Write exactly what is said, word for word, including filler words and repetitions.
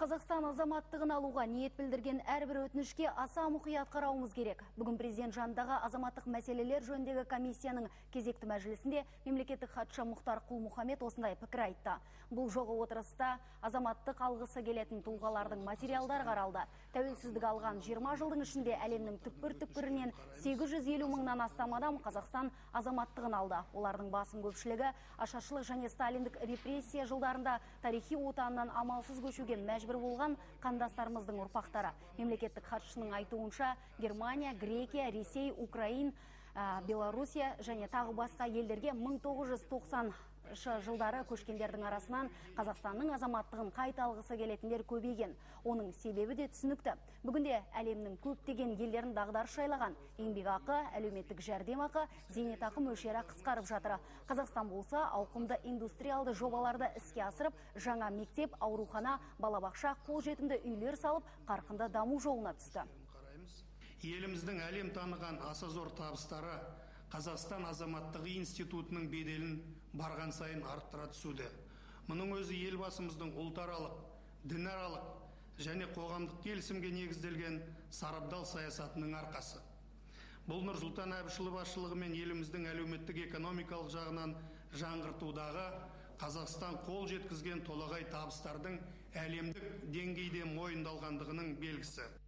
Қазақстан азаматтығын алуға ниет білдірген әрбір өтінішке аса мұқият қарауымыз керек. Бүгін президент жанындағы азаматтық мәселелер жөніндегі комиссияның кезекті мәжілісінде мемлекеттік хатшы Мұхтар Құл-Мұхаммед осындай пікір айтты. Бұл жолғы отырыста азаматтық алғысы келетін тұлғалардың материалдар қаралды. Тәуелсіздік алған жиырма жылдың ішінде әлемнің түкпір-түкпірінен сегіз жүз елу мыңнан астам адам Қазақстан азаматтығын алды. Олардың басым көпшілігі ашаршылық және сталиндік репрессия жылдарында тарихи отанынан амалсыз көшуген мәжбүр болған қандастарымыздың ұрпақтары. Мемлекеттік хатшының айтуынша Германия, Грекия, Ресей, Украин, Белоруссия және тағы басқа елдерге мың тоғыз жүз тоқсаныншы жылдары көшкендердің арасынан Қазақстанның азаматтығын қайта алғысы келетіндер көбейген. Оның себебі де түсінікті. Бүгінде әлемнің көптеген елдерін дағдарыс жайлаған. Еңбекақы, әлеуметтік жәрдемақы, зейнетақы мөлшері қысқарып жатыр. Қазақстан болса ауқымды индустриалды жобаларды іске асырып, жаңа мектеп, аурухана, балабақша, қолжетімді үйлер салып, қарқынды даму жолына түсті. Еліміздің әлем таныған аса зор табыстары Қазақстан азаматтығы институтының беделін барған сайын арттыра түсуде. Мұның өзі елбасымыздың ұлтаралық, дінаралық және қоғамдық келісімге негізделген сарабдал саясатының арқасы. Бұл Нұрсұлтан Әбішұлы басшылығымен еліміздің әлеуметтік экономикалық жағынан жаңғыртудағы Қазақстан қол жеткізген толағай табыстардың әлемдік деңгейде мойындалғандығының белгісі.